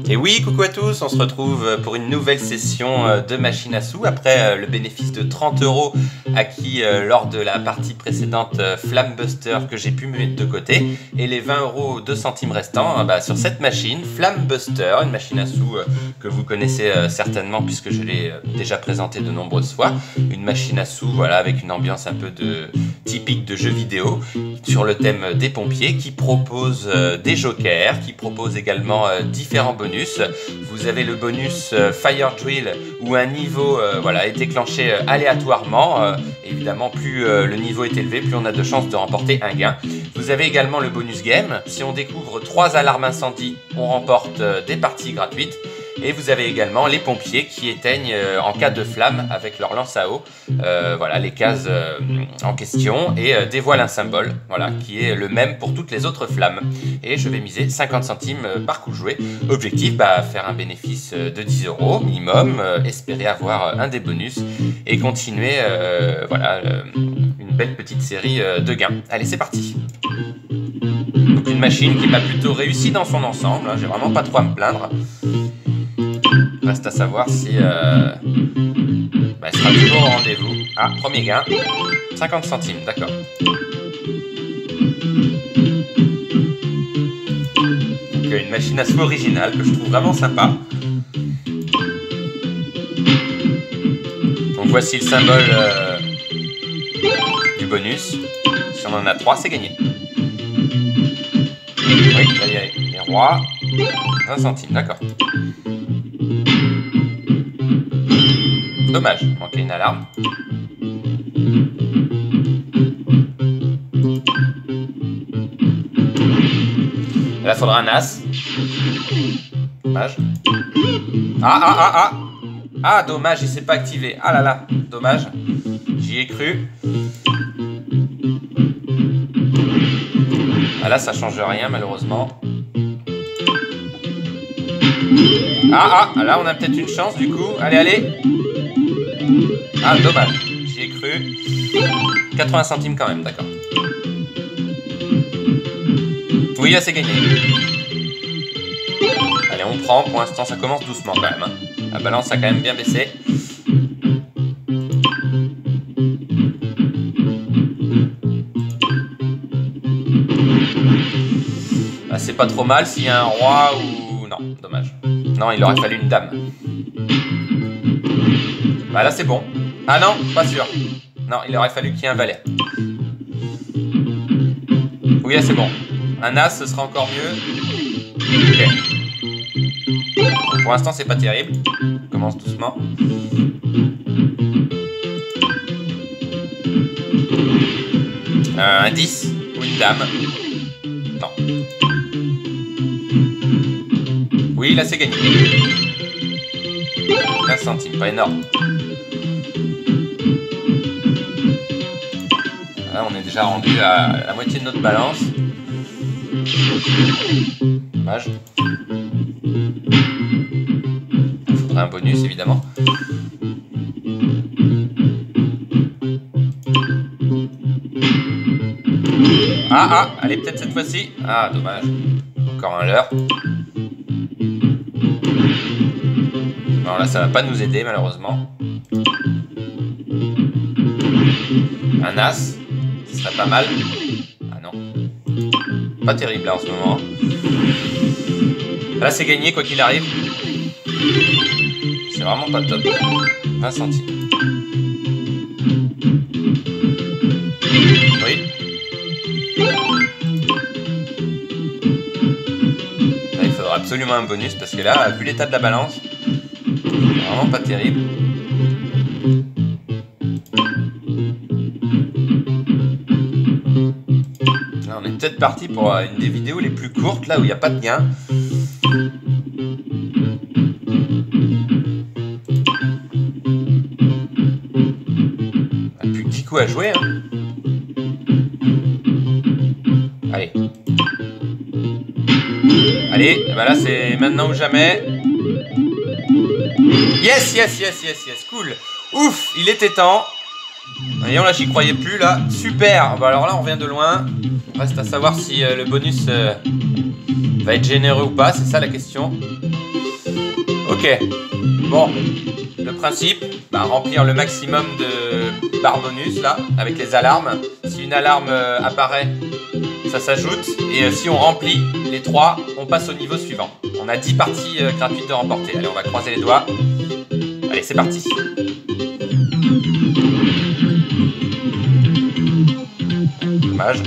Et oui, coucou à tous, on se retrouve pour une nouvelle session de machine à sous après le bénéfice de 30 € acquis lors de la partie précédente Flambuster que j'ai pu me mettre de côté et les 20 € 2 centimes restants sur cette machine Flambuster, une machine à sous que vous connaissez certainement puisque je l'ai déjà présentée de nombreuses fois, une machine à sous voilà, avec une ambiance un peu typique de jeu vidéo sur le thème des pompiers qui propose des jokers, qui propose également différents bonus. Vous avez le bonus Fire Drill où un niveau est déclenché aléatoirement. Évidemment, plus le niveau est élevé, plus on a de chances de remporter un gain. Vous avez également le bonus game. Si on découvre 3 alarmes incendie, on remporte des parties gratuites. Et vous avez également les pompiers qui éteignent en cas de flamme avec leur lance à eau. Voilà les cases en question et dévoilent un symbole qui est le même pour toutes les autres flammes. Et je vais miser 50 centimes par coup joué. Objectif, faire un bénéfice de 10 € minimum, espérer avoir un des bonus et continuer une belle petite série de gains. Allez, c'est parti. Donc une machine qui m'a plutôt réussi dans son ensemble, j'ai vraiment pas trop à me plaindre. Reste à savoir si elle sera toujours au rendez-vous. Ah, premier gain, 50 centimes, d'accord. Donc une machine à sous originale que je trouve vraiment sympa. Donc voici le symbole du bonus. Si on en a 3, c'est gagné. Oui, là il y a les rois. 20 centimes, d'accord. Dommage, manquait une alarme. Là, il faudra un as. Dommage. Ah, dommage, il s'est pas activé. Ah là là, dommage. J'y ai cru. Ah là, ça change rien, malheureusement. Là, on a peut-être une chance, du coup. Allez. Ah, dommage. J'y ai cru. 80 centimes quand même, d'accord. Oui, là, c'est gagné. Allez, on prend. Pour l'instant, ça commence doucement quand même. La balance a quand même bien baissé. C'est pas trop mal s'il y a un roi ou... Non, dommage. Non, il aurait fallu une dame. Là, c'est bon. Ah non, pas sûr. Non, il aurait fallu qu'il y ait un valet. Oui, là, c'est bon. Un as, ce sera encore mieux. Ok. Pour l'instant, c'est pas terrible. On commence doucement. Un 10 ou une dame. Non. Oui, là, c'est gagné. 15 centimes, pas énorme. Là, on est déjà rendu à la moitié de notre balance. Dommage. Il faudrait un bonus, évidemment. Allez, peut-être cette fois-ci. Ah, dommage. Encore un leurre. Alors là, ça va pas nous aider, malheureusement. Un as, ce serait pas mal. Ah non. Pas terrible, là, en ce moment. Là, c'est gagné, quoi qu'il arrive. C'est vraiment pas top. 20 centimes. Oui. Là, il faudra absolument un bonus, parce que là, vu l'état de la balance, c'est vraiment pas terrible. Là, on est peut-être parti pour une des vidéos les plus courtes, là où il n'y a pas de gain. Plus que 10 coups à jouer. Hein. Allez. Allez, là c'est maintenant ou jamais. Yes, cool. Ouf, il était temps. Voyons, là j'y croyais plus là. Super. Alors là on revient de loin. Reste à savoir si le bonus Va être généreux ou pas, c'est ça la question. Ok. Bon. Le principe, bah, remplir le maximum de barres bonus, là, avec les alarmes. Si une alarme apparaît, ça s'ajoute. Et si on remplit les 3, on passe au niveau suivant. On a 10 parties gratuites de remporter. Allez, on va croiser les doigts. Allez, c'est parti. Dommage.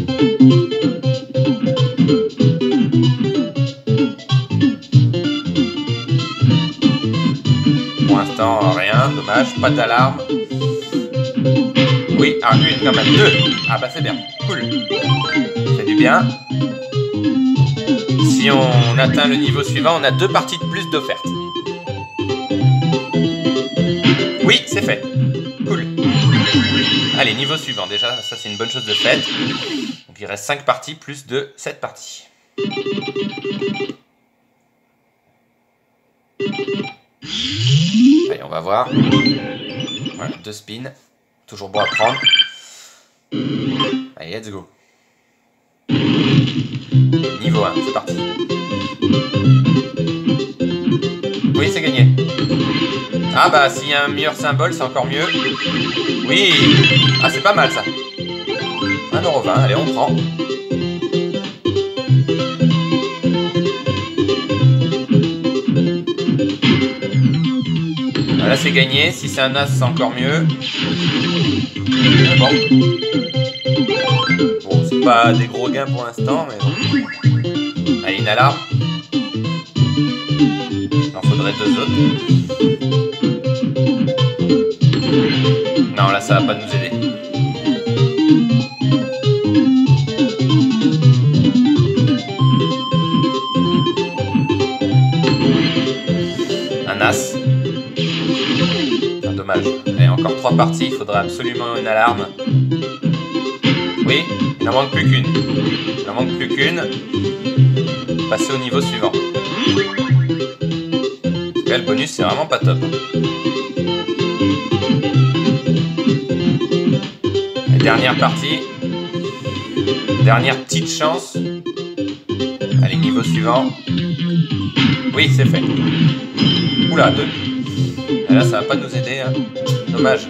Pour l'instant, rien. Dommage. Pas d'alarme. Oui, une quand même. 2. Ah bah c'est bien. Cool. C'est du bien. Si on atteint le niveau suivant, on a 2 parties de plus d'offertes. Oui, c'est fait. Cool. Allez, niveau suivant. Déjà, ça c'est une bonne chose de faite. Donc il reste 5 parties plus de 7 parties. Allez, on va voir. Voilà, 2 spins. Toujours bon à prendre. Allez, let's go. Niveau 1, c'est parti. Oui, c'est gagné. Ah bah, s'il y a un meilleur symbole, c'est encore mieux. Oui. Ah, c'est pas mal, ça. 1,20 €, allez, on prend. Là, c'est gagné. Si c'est un as, c'est encore mieux. Bon. Bon, c'est pas des gros gains pour l'instant, mais bon. Allez, une alarme. Il en faudrait 2 autres. Non, là, ça va pas nous aider. Un as. Dommage. Allez, encore 3 parties, il faudra absolument une alarme. Oui, il n'en manque plus qu'une. Il n'en manque plus qu'une. Passer au niveau suivant. Là, le bonus, c'est vraiment pas top. La dernière partie. Dernière petite chance. Allez, niveau suivant. Oui, c'est fait. Oula, 2. Et là, ça va pas nous aider, hein. Dommage.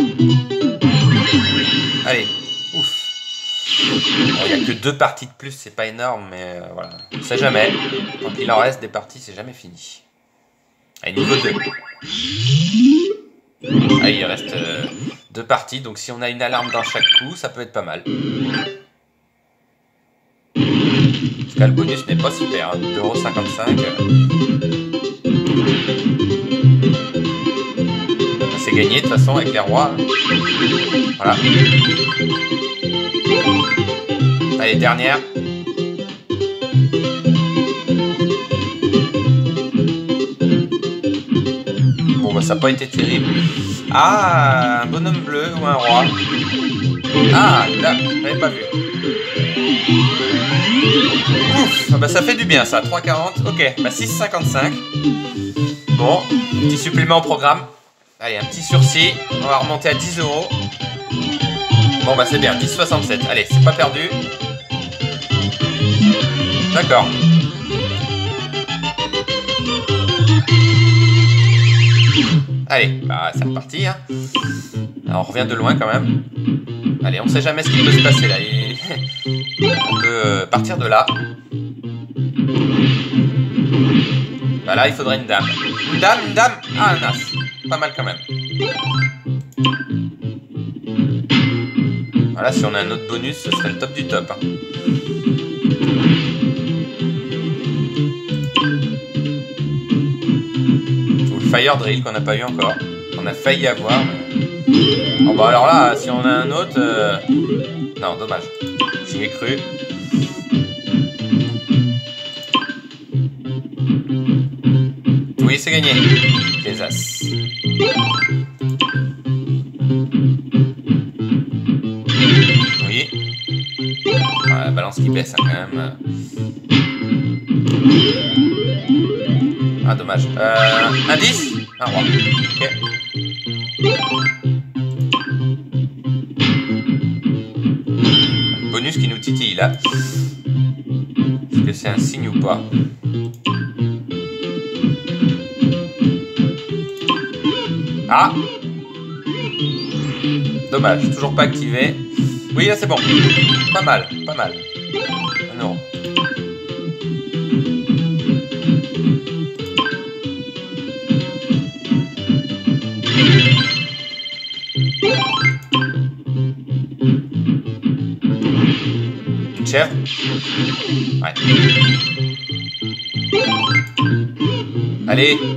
Allez, ouf. Bon, il n'y a que 2 parties de plus, c'est pas énorme, mais voilà. On sait jamais. Quand il en reste des parties, c'est jamais fini. Allez, niveau 2. Allez, il reste 2 parties, donc si on a une alarme dans chaque coup, ça peut être pas mal. En tout cas, le bonus n'est pas super, hein. 2,55 €. C'est gagné de toute façon avec les rois. Voilà. Allez, dernière. Bon bah ça n'a pas été terrible. Ah, un bonhomme bleu ou un roi. Ah, là, j'avais pas vu. Ouf, bah ça fait du bien ça, 3,40. Ok, bah 6,55. Bon, petit supplément au programme. Allez, un petit sursis. On va remonter à 10 €. Bon, bah c'est bien, 10,67. Allez, c'est pas perdu. D'accord. Allez, bah c'est reparti. Hein. Alors, on revient de loin quand même. Allez, on sait jamais ce qui peut se passer là. On peut partir de là. Bah là, il faudrait une dame. Une dame, une dame. Ah, un as. Pas mal quand même. Voilà, si on a un autre bonus, ce serait le top du top. Hein. Ou le Fire Drill qu'on n'a pas eu encore. On a failli avoir. Mais... Bon bah alors là, si on a un autre... Non, dommage. J'y ai cru. Oui, c'est gagné. Les as. Oui. Ah, la balance qui baisse hein, quand même. Ah, dommage. Un 10 ? Un roi. Ok. Bonus qui nous titille là. Est-ce que c'est un signe ou pas. Ah! Dommage, toujours pas activé. Oui, là c'est bon. Pas mal, pas mal. Non. Une chèvre? Ouais. Allez.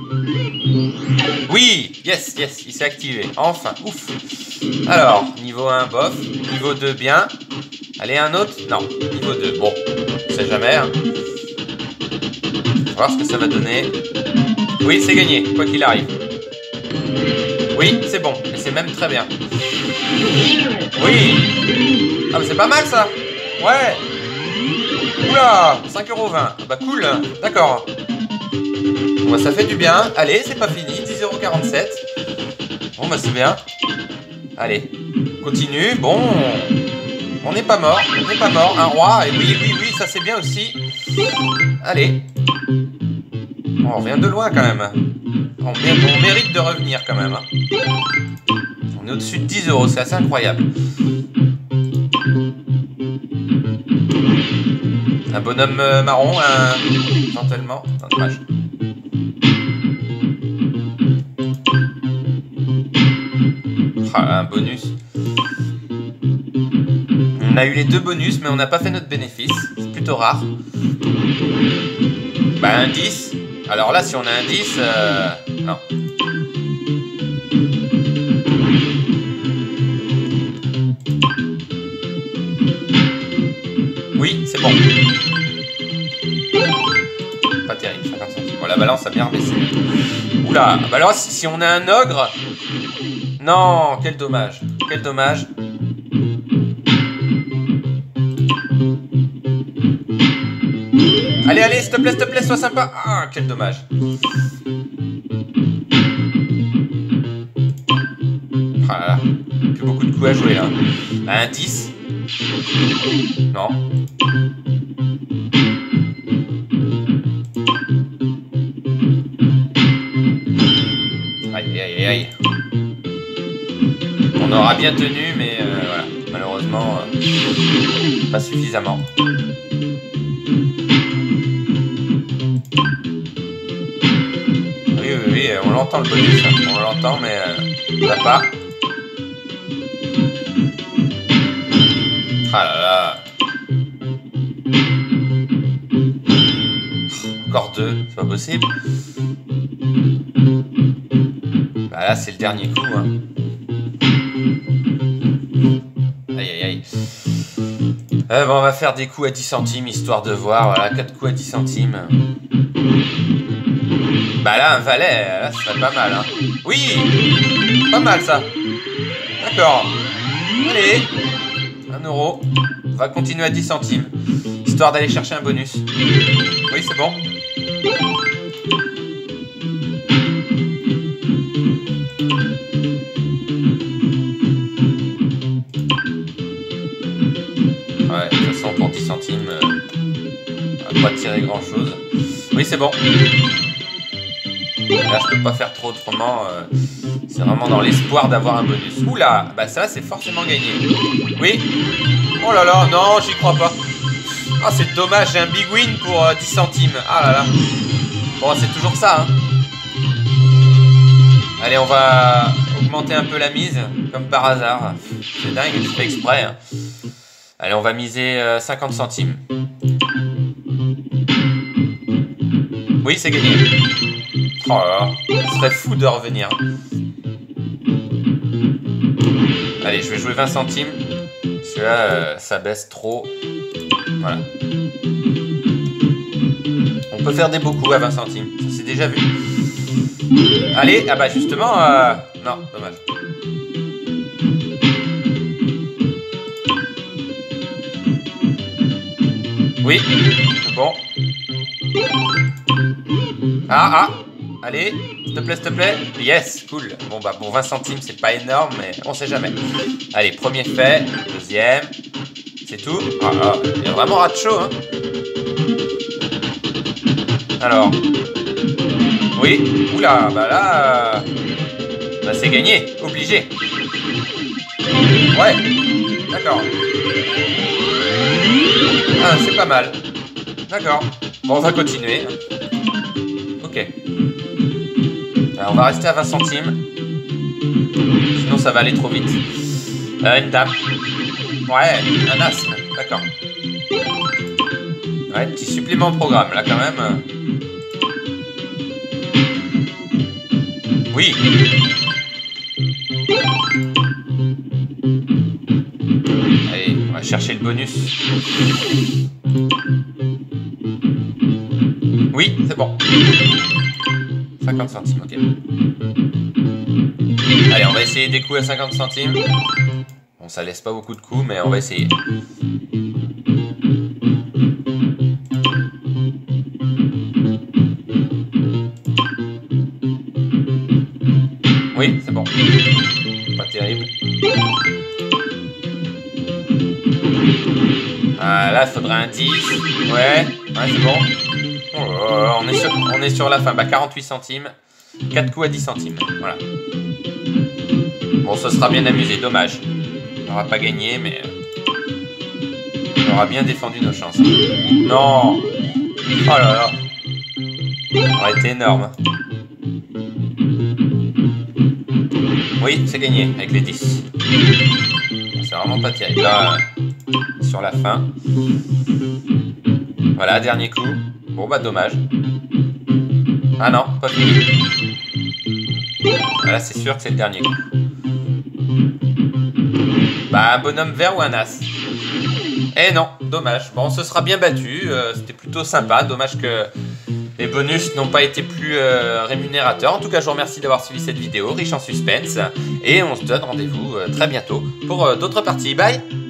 Oui, yes, yes, il s'est activé. Enfin, ouf. Alors, niveau 1, bof. Niveau 2, bien. Allez, un autre? Non, niveau 2. Bon, on sait jamais. Hein. On va voir ce que ça va donner. Oui, c'est gagné, quoi qu'il arrive. Oui, c'est bon. Et c'est même très bien. Oui. Ah, mais c'est pas mal, ça. Ouais. Oula, 5,20 €. Bah, cool. D'accord. Bon, bah, ça fait du bien. Allez, c'est pas fini. 10,47 €. Bon, bah, c'est bien. Allez, continue. Bon, on n'est pas mort. On n'est pas mort. Un roi. Et oui, oui, oui, ça c'est bien aussi. Allez. Bon, on revient de loin quand même. On mérite de revenir quand même. Hein. On est au-dessus de 10 €. C'est assez incroyable. Un bonhomme marron, éventuellement. Non, dommage. Ah, un bonus. On a eu les 2 bonus, mais on n'a pas fait notre bénéfice. C'est plutôt rare. Bah, un 10. Alors là, si on a un 10, non. Oui, c'est bon. Pas terrible, 50 centimes. Bon, la balance a bien rebaissé. Oula, bah alors si on a un ogre... Non, quel dommage. Quel dommage. Allez, allez, s'il te plaît, sois sympa. Ah, quel dommage. Ah là là. Plus beaucoup de coups à jouer là. Un 10. Non. Aïe, aïe, aïe. On aura bien tenu, mais voilà. Malheureusement, pas suffisamment. Oui, on l'entend le bonus. Hein. On l'entend, mais on l'a pas. Ah là là. Encore 2, c'est pas possible. Bah là, c'est le dernier coup. Hein. Aïe, aïe, aïe. Bon, on va faire des coups à 10 centimes, histoire de voir. Voilà, 4 coups à 10 centimes. Bah là, un valet, là, ce serait pas mal. Hein. Oui, pas mal, ça. D'accord. Allez, 1 €. On va continuer à 10 centimes, histoire d'aller chercher un bonus. Oui, c'est bon. Ouais, de toute façon, pour 10 centimes, on va pas tirer grand-chose. Oui, c'est bon. Là, je peux pas faire trop autrement. C'est vraiment dans l'espoir d'avoir un bonus. Oula, bah ça, c'est forcément gagné. Oui. Oh là là, non, j'y crois pas. Ah, oh, c'est dommage, j'ai un big win pour 10 centimes. Ah là là. Bon, c'est toujours ça. Hein. Allez, on va augmenter un peu la mise, comme par hasard. C'est dingue, je fais exprès. Hein. Allez, on va miser 50 centimes. Oui, c'est gagné. Oh là là, ce serait fou de revenir. Allez, je vais jouer 20 centimes. Parce que là, ça baisse trop. Voilà. On peut faire des beaux coups à 20 centimes. Ça, c'est déjà vu. Allez, ah bah justement... Non, dommage. Oui, c'est bon. Ah, allez, s'il te plaît. Yes, cool. Bon, bah, pour 20 centimes, c'est pas énorme, mais on sait jamais. Allez, premier fait, deuxième. C'est tout. Ah, il y a vraiment rat de chaud, hein. Alors. Oui. Oula, bah là... bah c'est gagné. Obligé. Ouais. D'accord. Ah, c'est pas mal. D'accord. Bon, on va continuer. Ok. Alors, on va rester à 20 centimes. Sinon, ça va aller trop vite. Une dame. Ouais, un as. D'accord. Ouais, petit supplément de programme, là, quand même. Oui. Allez, on va chercher le bonus. Oui, c'est bon. 50 centimes, ok. Allez, on va essayer des coups à 50 centimes. Bon, ça laisse pas beaucoup de coups, mais on va essayer. Oui, c'est bon. Pas terrible. Ah, là, il faudrait un 10. Ouais, c'est bon. Oh, on est sur la fin. Bah, 48 centimes. 4 coups à 10 centimes. Voilà. Bon, ce sera bien amusé. Dommage. On n'aura pas gagné, mais... on aura bien défendu nos chances. Non. Oh là là. Ça aurait été énorme. Oui, c'est gagné avec les 10. C'est vraiment pas terrible. Là, sur la fin. Voilà, dernier coup. Bon, bah, dommage. Ah non, pas fini. Voilà, c'est sûr que c'est le dernier coup. Bah, un bonhomme vert ou un as? Eh non, dommage. Bon, on se sera bien battu. C'était plutôt sympa. Dommage que les bonus n'ont pas été plus rémunérateurs. En tout cas, je vous remercie d'avoir suivi cette vidéo riche en suspense. Et on se donne rendez-vous très bientôt pour d'autres parties. Bye!